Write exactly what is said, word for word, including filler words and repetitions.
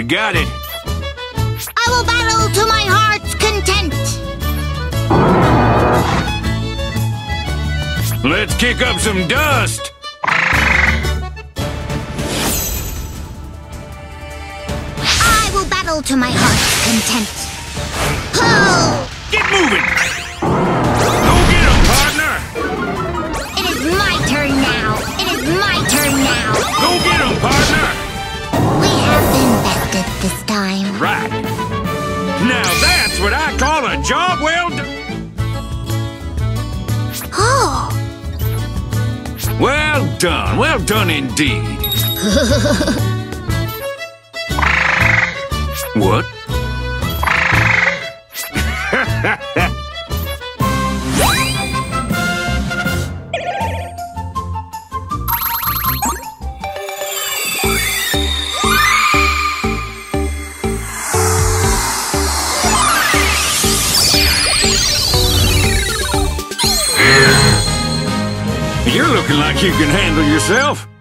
got it. I will battle to my heart's content. Let's kick up some dust. I will battle to my heart's content. Oh! Get moving! Go get him, partner! It is my turn now! It is my turn now! Go get him, partner! We have been bested this time. Right. Now that's what I call a job well done. Oh! Well done. Well done indeed. What? You're looking like you can handle yourself.